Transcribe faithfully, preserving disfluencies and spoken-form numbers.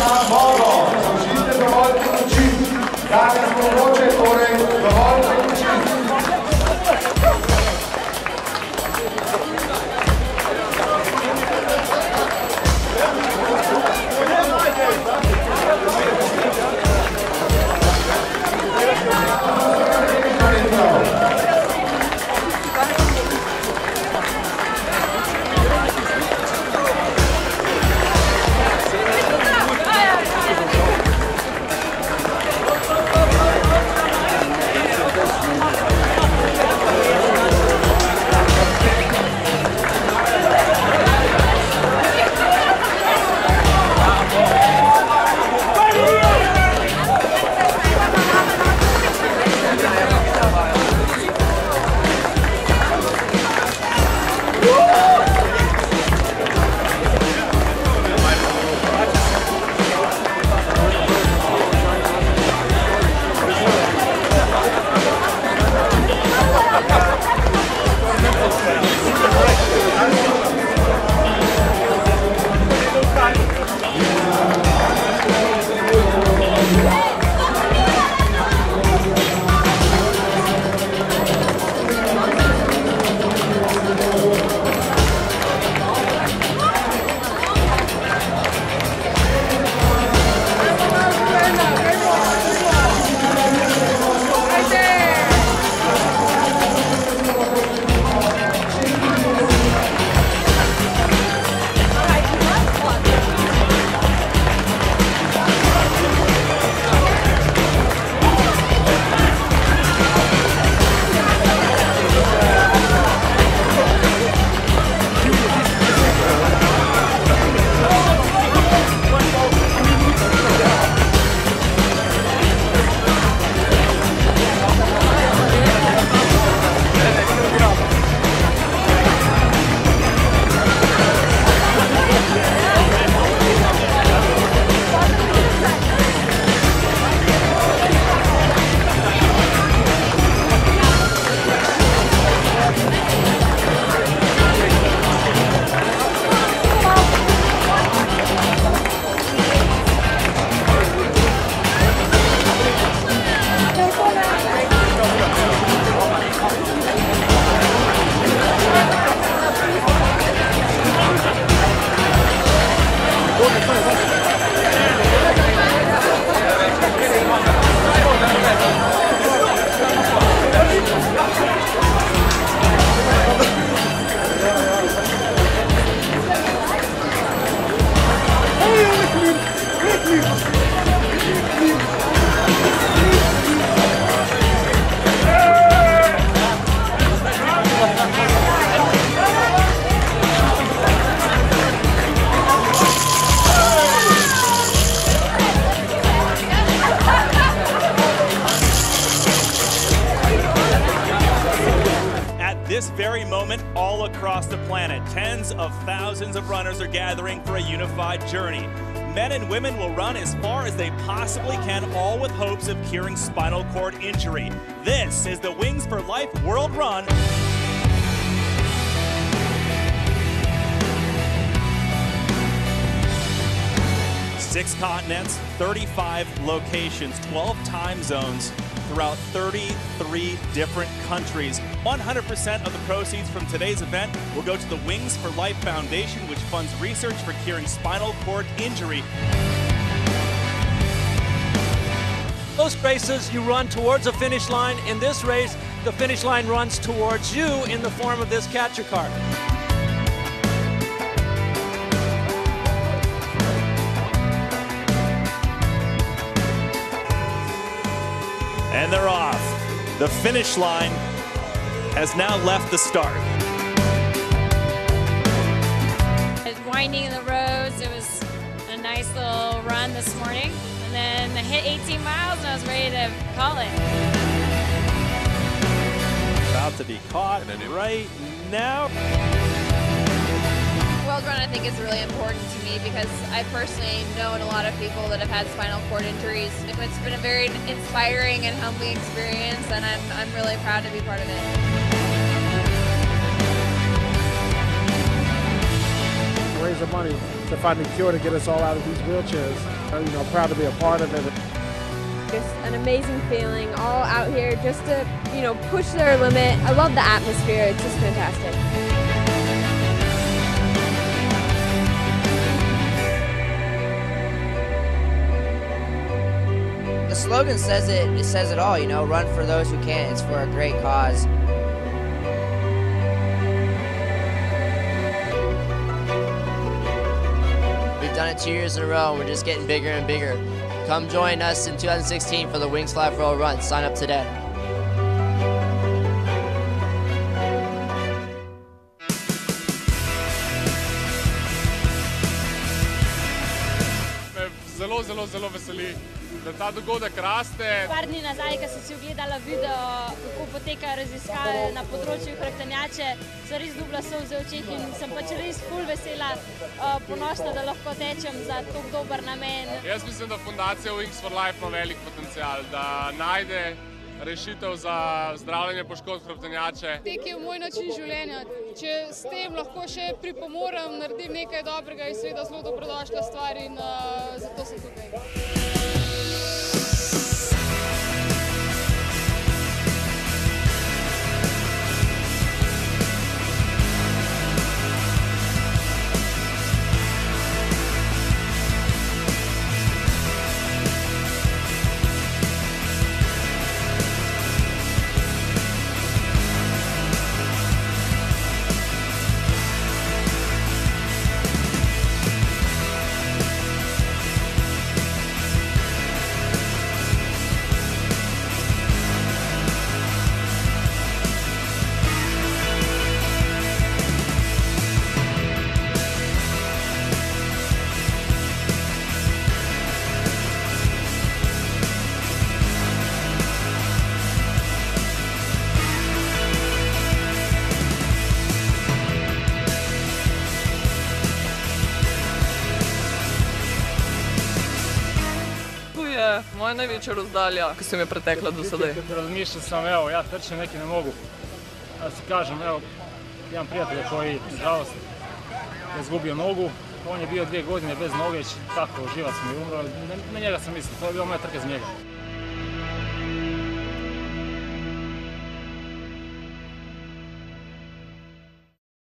na modo. Musíte dovolit učit. Dáte spoluče, torej dovolte učit. This very moment, all across the planet, tens of thousands of runners are gathering for a unified journey. Men and women will run as far as they possibly can, all with hopes of curing spinal cord injury. This is the Wings for Life World Run. Six continents, thirty-five locations, twelve time zones throughout thirty-three different countries. one hundred percent of the proceeds from today's event will go to the Wings for Life Foundation, which funds research for curing spinal cord injury. Most races, you run towards a finish line. In this race, the finish line runs towards you in the form of this catcher car. And they're off. The finish line has now left the start. It's winding the roads. It was a nice little run this morning. And then I hit eighteen miles and I was ready to call it. About to be caught right now. World Run, I think, is really important to me because I personally know a lot of people that have had spinal cord injuries. It's been a very inspiring and humbling experience, and I'm, I'm really proud to be part of it. Raise the money to find a cure to get us all out of these wheelchairs. You know, proud to be a part of it. It's an amazing feeling, all out here just to, you know, push their limit. I love the atmosphere, it's just fantastic. The slogan says it, it says it all, you know, run for those who can't, it's for a great cause. We've done it two years in a row and we're just getting bigger and bigger. Come join us in two thousand sixteen for the Wings Fly for All Run. Sign up today. Zelo, zelo, zelo veseli, da ta dogodek raste. Par dni nazaj, ko sem si ogledala video, kako potekajo raziskave na področju hrbtenjače, sem res dobila solze v očeh in sem pač res ful vesela, ponosna, da lahko tečem za tako dober namen. Jaz mislim, da fundacija Wings for Life ima velik potencial, da najde rešitev za zdravljenje poškodb hrbtenjače. Tek je moj način življenja. Če s tem lahko še pripomorem, naredim nekaj dobrega, je seveda zelo dobrodošla stvar in uh, zato sem tukaj. Moja največja razdalja, ki sem je pretekla do sedaj. Razmišljal sam, evo, ja trčem neki ne mogu. Ja si kažem, evo, jedan prijatelj koji, nažalost, je izgubio nogu. On je bio dvije godine bez noge, tako živac mi je umro. Na njega sam mislio, to je bila moja trka iz njega.